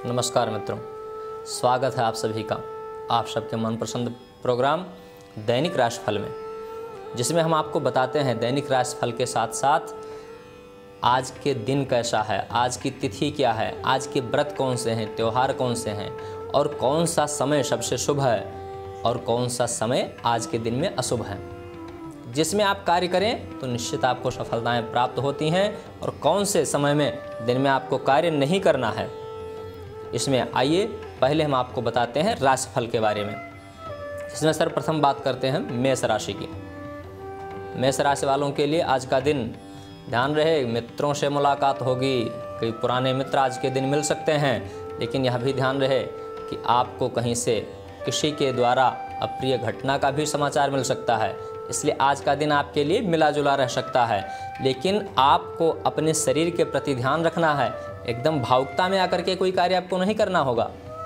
नमस्कार मित्रों, स्वागत है आप सभी का आप सबके मनपसंद प्रोग्राम दैनिक राशिफल में, जिसमें हम आपको बताते हैं दैनिक राशिफल के साथ साथ आज के दिन कैसा है, आज की तिथि क्या है, आज के व्रत कौन से हैं, त्यौहार कौन से हैं और कौन सा समय सबसे शुभ है और कौन सा समय आज के दिन में अशुभ है। जिसमें आप कार्य करें तो निश्चित आपको सफलताएं प्राप्त होती हैं और कौन से समय में दिन में आपको कार्य नहीं करना है। इसमें आइए पहले हम आपको बताते हैं राशिफल के बारे में, जिसमें सर्वप्रथम बात करते हैं मेष राशि की। मेष राशि वालों के लिए आज का दिन ध्यान रहे, मित्रों से मुलाकात होगी, कई पुराने मित्र आज के दिन मिल सकते हैं, लेकिन यह भी ध्यान रहे कि आपको कहीं से किसी के द्वारा अप्रिय घटना का भी समाचार मिल सकता है। इसलिए आज का दिन आपके लिए मिला जुला रह सकता है, लेकिन आपको अपने शरीर के प्रति ध्यान रखना है। एकदम भावुकता में आकर के कोई कार्य आपको नहीं करना होगा।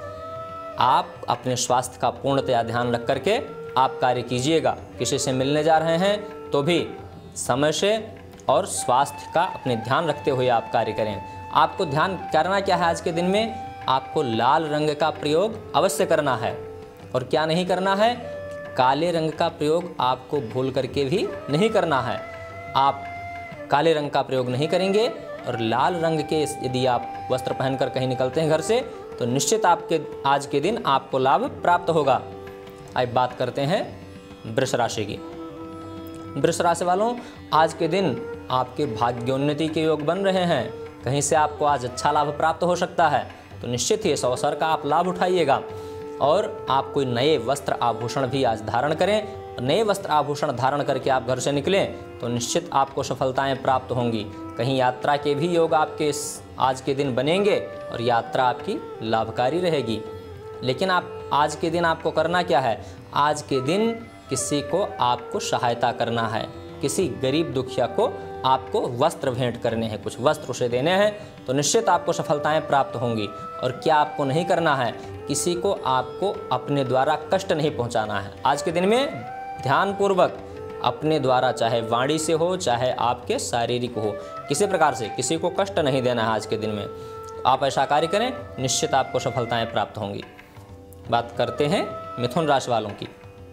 आप अपने स्वास्थ्य का पूर्णतया ध्यान रख करके आप कार्य कीजिएगा। किसी से मिलने जा रहे हैं तो भी समय से और स्वास्थ्य का अपने ध्यान रखते हुए आप कार्य करें। आपको ध्यान करना क्या है आज के दिन में, आपको लाल रंग का प्रयोग अवश्य करना है और क्या नहीं करना है, काले रंग का प्रयोग आपको भूल करके भी नहीं करना है। आप काले रंग का प्रयोग नहीं करेंगे और लाल रंग के यदि आप वस्त्र पहनकर कहीं निकलते हैं घर से तो निश्चित आपके आज के दिन आपको लाभ प्राप्त होगा। अब बात करते हैं वृष राशि की। वृष राशि वालों, आज के दिन आपके भाग्योन्नति के योग बन रहे हैं। कहीं से आपको आज अच्छा लाभ प्राप्त हो सकता है, तो निश्चित ही इस अवसर का आप लाभ उठाइएगा और आप कोई नए वस्त्र आभूषण भी आज धारण करें। नए वस्त्र आभूषण धारण करके आप घर से निकलें तो निश्चित आपको सफलताएं प्राप्त होंगी। कहीं यात्रा के भी योग आपके आज के दिन बनेंगे और यात्रा आपकी लाभकारी रहेगी। लेकिन आप आज के दिन आपको करना क्या है, आज के दिन किसी को आपको सहायता करना है। किसी गरीब दुखिया को आपको वस्त्र भेंट करने हैं, कुछ वस्त्र उसे देने हैं, तो निश्चित आपको सफलताएं प्राप्त होंगी। और क्या आपको नहीं करना है, किसी को आपको अपने द्वारा कष्ट नहीं पहुंचाना है। आज के दिन में ध्यानपूर्वक अपने द्वारा, चाहे वाणी से हो चाहे आपके शारीरिक हो, किसी प्रकार से किसी को कष्ट नहीं देना है। आज के दिन में आप ऐसा कार्य करें, निश्चित आपको सफलताएं प्राप्त होंगी। बात करते हैं मिथुन राशि वालों की।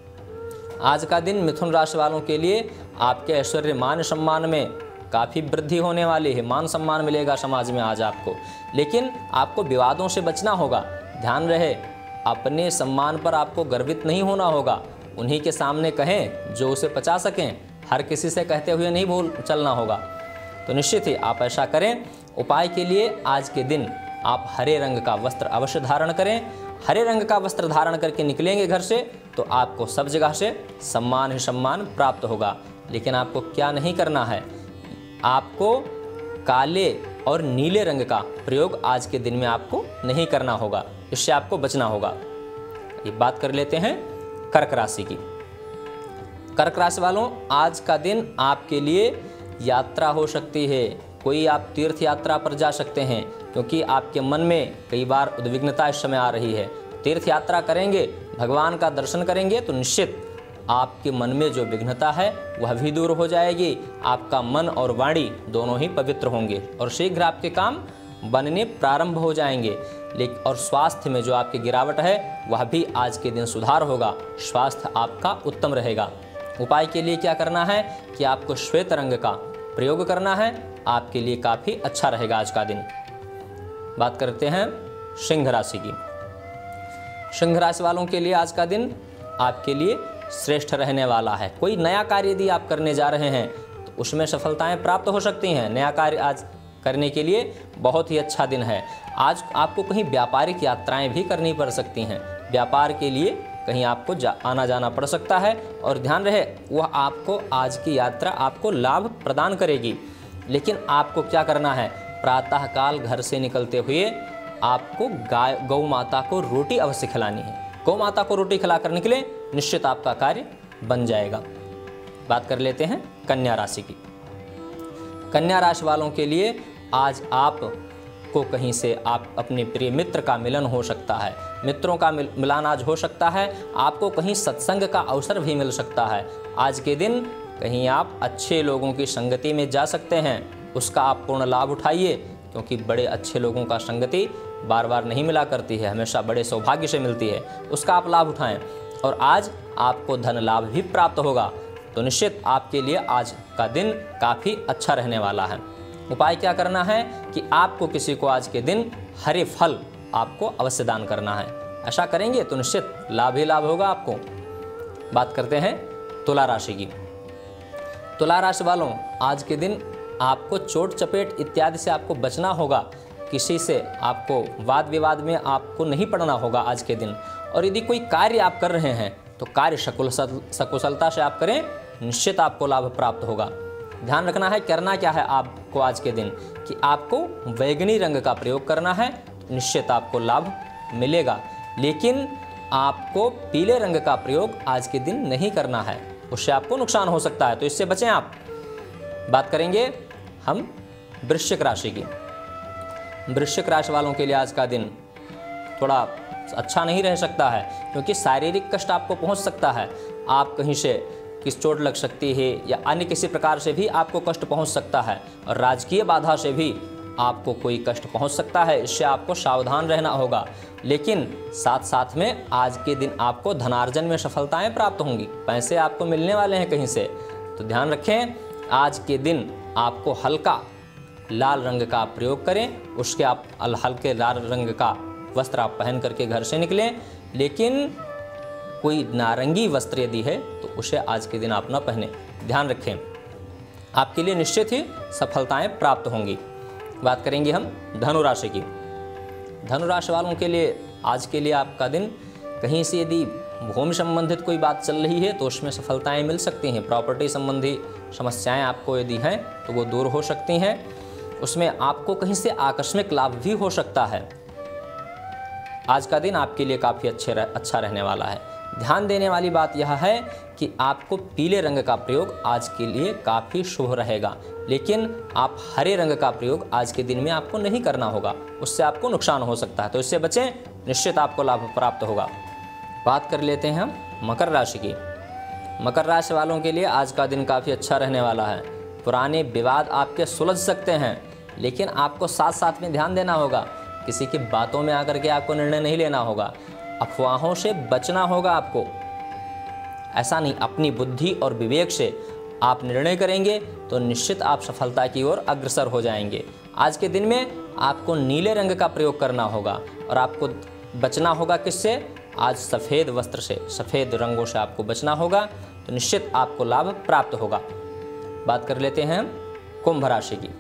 आज का दिन मिथुन राशि वालों के लिए आपके ऐश्वर्य मान सम्मान में काफ़ी वृद्धि होने वाली है। मान सम्मान मिलेगा समाज में आज आपको, लेकिन आपको विवादों से बचना होगा। ध्यान रहे, अपने सम्मान पर आपको गर्वित नहीं होना होगा। उन्हीं के सामने कहें जो उसे पचा सकें, हर किसी से कहते हुए नहीं भूल चलना होगा। तो निश्चित ही आप ऐसा करें। उपाय के लिए आज के दिन आप हरे रंग का वस्त्र अवश्य धारण करें। हरे रंग का वस्त्र धारण करके निकलेंगे घर से तो आपको सब जगह से सम्मान ही सम्मान प्राप्त होगा। लेकिन आपको क्या नहीं करना है, आपको काले और नीले रंग का प्रयोग आज के दिन में आपको नहीं करना होगा, इससे आपको बचना होगा। ये बात कर लेते हैं कर्क राशि की। कर्क राशि वालों, आज का दिन आपके लिए यात्रा हो सकती है। कोई आप तीर्थ यात्रा पर जा सकते हैं, क्योंकि आपके मन में कई बार उद्विग्नता इस समय आ रही है। तीर्थ यात्रा करेंगे, भगवान का दर्शन करेंगे तो निश्चित आपके मन में जो विघ्नता है वह भी दूर हो जाएगी। आपका मन और वाणी दोनों ही पवित्र होंगे और शीघ्र आपके काम बनने प्रारंभ हो जाएंगे। लेकिन और स्वास्थ्य में जो आपकी गिरावट है वह भी आज के दिन सुधार होगा। स्वास्थ्य आपका उत्तम रहेगा। उपाय के लिए क्या करना है कि आपको श्वेत रंग का प्रयोग करना है, आपके लिए काफ़ी अच्छा रहेगा आज का दिन। बात करते हैं सिंह राशि की। सिंह राशि वालों के लिए आज का दिन आपके लिए श्रेष्ठ रहने वाला है। कोई नया कार्य यदि आप करने जा रहे हैं तो उसमें सफलताएं प्राप्त हो सकती हैं। नया कार्य आज करने के लिए बहुत ही अच्छा दिन है। आज आपको कहीं व्यापारिक यात्राएं भी करनी पड़ सकती हैं। व्यापार के लिए कहीं आपको आना जाना पड़ सकता है और ध्यान रहे वह आपको आज की यात्रा आपको लाभ प्रदान करेगी। लेकिन आपको क्या करना है, प्रातःकाल घर से निकलते हुए आपको गौ माता को रोटी अवश्य खिलानी है। गौ माता को रोटी खिलाकर निकले, निश्चित आपका कार्य बन जाएगा। बात कर लेते हैं कन्या राशि की। कन्या राशि वालों के लिए आज आपको कहीं से आप अपने प्रिय मित्र का मिलन हो सकता है। मित्रों का मिलन आज हो सकता है। आपको कहीं सत्संग का अवसर भी मिल सकता है। आज के दिन कहीं आप अच्छे लोगों की संगति में जा सकते हैं, उसका आप पूर्ण लाभ उठाइए। क्योंकि बड़े अच्छे लोगों का संगति बार बार नहीं मिला करती है, हमेशा बड़े सौभाग्य से मिलती है, उसका आप लाभ उठाएं। और आज आपको धन लाभ भी प्राप्त होगा, तो निश्चित आपके लिए आज का दिन काफ़ी अच्छा रहने वाला है। उपाय क्या करना है कि आपको किसी को आज के दिन हरे फल आपको अवश्य दान करना है। ऐसा करेंगे तो निश्चित लाभ ही लाभ होगा आपको। बात करते हैं तुला राशि की। तुला राशि वालों, आज के दिन आपको चोट चपेट इत्यादि से आपको बचना होगा। किसी से आपको वाद विवाद में आपको नहीं पड़ना होगा आज के दिन। और यदि कोई कार्य आप कर रहे हैं तो कार्य सकुशलता से आप करें, निश्चित आपको लाभ प्राप्त होगा। ध्यान रखना है करना क्या है आपको आज के दिन कि आपको बैंगनी रंग का प्रयोग करना है, निश्चित आपको लाभ मिलेगा। लेकिन आपको पीले रंग का प्रयोग आज के दिन नहीं करना है, उससे आपको नुकसान हो सकता है, तो इससे बचें आप। बात करेंगे हम वृश्चिक राशि की। वृश्चिक राशि वालों के लिए आज का दिन थोड़ा अच्छा नहीं रह सकता है, क्योंकि शारीरिक कष्ट आपको पहुंच सकता है। आप कहीं से किस चोट लग सकती है या अन्य किसी प्रकार से भी आपको कष्ट पहुंच सकता है, और राजकीय बाधा से भी आपको कोई कष्ट पहुंच सकता है, इससे आपको सावधान रहना होगा। लेकिन साथ साथ में आज के दिन आपको धनार्जन में सफलताएं प्राप्त होंगी, पैसे आपको मिलने वाले हैं कहीं से, तो ध्यान रखें। आज के दिन आपको हल्का लाल रंग का प्रयोग करें, उसके आप हल्के लाल रंग का वस्त्र आप पहन करके घर से निकलें। लेकिन कोई नारंगी वस्त्र यदि है तो उसे आज के दिन आप न पहने। ध्यान रखें, आपके लिए निश्चित ही सफलताएं प्राप्त होंगी। बात करेंगे हम धनु राशि की। धनु राशि वालों के लिए आज के लिए आपका दिन कहीं से यदि भूमि संबंधित कोई बात चल रही है तो उसमें सफलताएं मिल सकती हैं। प्रॉपर्टी संबंधी समस्याएं आपको यदि हैं तो वो दूर हो सकती हैं। उसमें आपको कहीं से आकस्मिक लाभ भी हो सकता है। आज का दिन आपके लिए काफ़ी अच्छा रहने वाला है। ध्यान देने वाली बात यह है कि आपको पीले रंग का प्रयोग आज के लिए काफ़ी शुभ रहेगा, लेकिन आप हरे रंग का प्रयोग आज के दिन में आपको नहीं करना होगा, उससे आपको नुकसान हो सकता है, तो इससे बचें, निश्चित आपको लाभ प्राप्त होगा। बात कर लेते हैं हम मकर राशि की। मकर राशि वालों के लिए आज का दिन काफ़ी अच्छा रहने वाला है। पुराने विवाद आपके सुलझ सकते हैं, लेकिन आपको साथ साथ में ध्यान देना होगा, किसी की बातों में आकर के आपको निर्णय नहीं लेना होगा, अफवाहों से बचना होगा आपको। ऐसा नहीं, अपनी बुद्धि और विवेक से आप निर्णय करेंगे तो निश्चित आप सफलता की ओर अग्रसर हो जाएंगे। आज के दिन में आपको नीले रंग का प्रयोग करना होगा और आपको बचना होगा किससे? आज सफ़ेद वस्त्र से, सफ़ेद रंगों से आपको बचना होगा, तो निश्चित आपको लाभ प्राप्त होगा। बात कर लेते हैं कुंभ राशि की।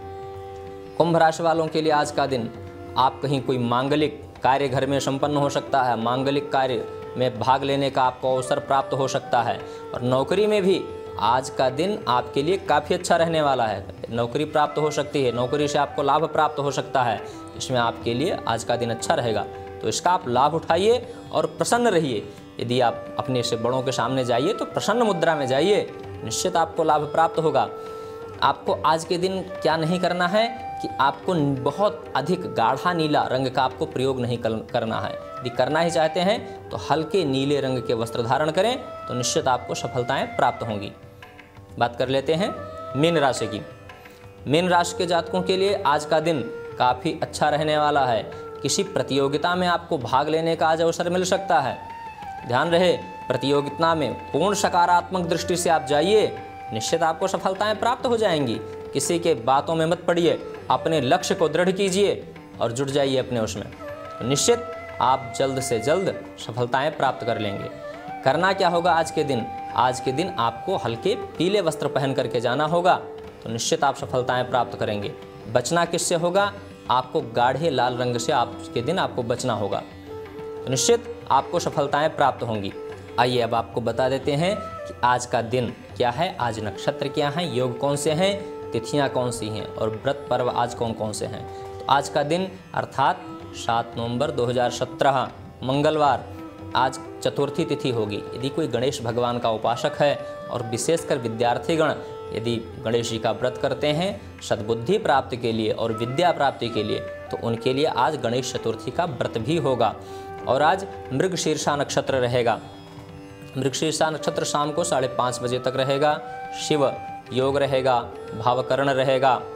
कुंभ राशि वालों के लिए आज का दिन आप कहीं कोई मांगलिक कार्य घर में संपन्न हो सकता है, मांगलिक कार्य में भाग लेने का आपको अवसर प्राप्त हो सकता है। और नौकरी में भी आज का दिन आपके लिए काफ़ी अच्छा रहने वाला है, नौकरी प्राप्त हो सकती है, नौकरी से आपको लाभ प्राप्त हो सकता है, इसमें आपके लिए आज का दिन अच्छा रहेगा, तो इसका आप लाभ उठाइए और प्रसन्न रहिए। यदि आप अपने से बड़ों के सामने जाइए तो प्रसन्न मुद्रा में जाइए, निश्चित आपको लाभ प्राप्त होगा। आपको आज के दिन क्या नहीं करना है कि आपको बहुत अधिक गाढ़ा नीला रंग का आपको प्रयोग नहीं करना है। यदि करना ही चाहते हैं तो हल्के नीले रंग के वस्त्र धारण करें, तो निश्चित आपको सफलताएं प्राप्त होंगी। बात कर लेते हैं मीन राशि की। मीन राशि के जातकों के लिए आज का दिन काफ़ी अच्छा रहने वाला है। किसी प्रतियोगिता में आपको भाग लेने का आज अवसर मिल सकता है। ध्यान रहे, प्रतियोगिता में पूर्ण सकारात्मक दृष्टि से आप जाइए, निश्चित आपको सफलताएं प्राप्त हो जाएंगी। किसी के बातों में मत पड़िए, अपने लक्ष्य को दृढ़ कीजिए और जुट जाइए अपने उसमें, तो निश्चित आप जल्द से जल्द सफलताएं प्राप्त कर लेंगे। करना क्या होगा आज के दिन? आज के दिन आपको हल्के पीले वस्त्र पहन करके जाना होगा, तो निश्चित आप सफलताएं प्राप्त करेंगे। बचना किससे होगा? आपको गाढ़े लाल रंग से आज के दिन आपको बचना होगा, तो निश्चित आपको सफलताएं प्राप्त होंगी। आइए अब आपको बता देते हैं कि आज का दिन क्या है, आज नक्षत्र क्या हैं, योग कौन से हैं, तिथियां कौन सी हैं और व्रत पर्व आज कौन कौन से हैं। तो आज का दिन अर्थात 7 नवंबर 2017 मंगलवार, आज चतुर्थी तिथि होगी। यदि कोई गणेश भगवान का उपासक है और विशेषकर विद्यार्थीगण यदि गणेश जी का व्रत करते हैं सद्बुद्धि प्राप्ति के लिए और विद्या प्राप्ति के लिए, तो उनके लिए आज गणेश चतुर्थी का व्रत भी होगा। और आज मृगशीर्षा नक्षत्र रहेगा। मृगशीर्षा नक्षत्र शाम को 5:30 बजे तक रहेगा। शिव योग रहेगा, भावकरण रहेगा।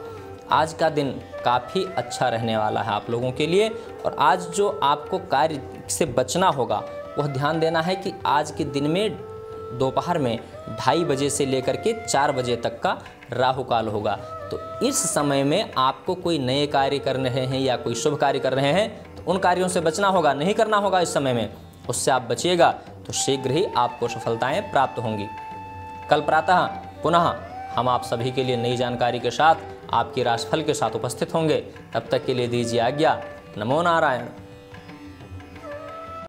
आज का दिन काफ़ी अच्छा रहने वाला है आप लोगों के लिए। और आज जो आपको कार्य से बचना होगा वह ध्यान देना है कि आज के दिन में दोपहर में 2:30 बजे से लेकर के 4 बजे तक का राहु काल होगा। तो इस समय में आपको कोई नए कार्य कर रहे हैं या कोई शुभ कार्य कर रहे हैं तो उन कार्यों से बचना होगा, नहीं करना होगा इस समय में। उससे आप बचिएगा तो शीघ्र ही आपको सफलताएं प्राप्त होंगी। कल प्रातः पुनः हम आप सभी के लिए नई जानकारी के साथ आपके राशिफल के साथ उपस्थित होंगे। तब तक के लिए दीजिए आज्ञा। नमो नारायण।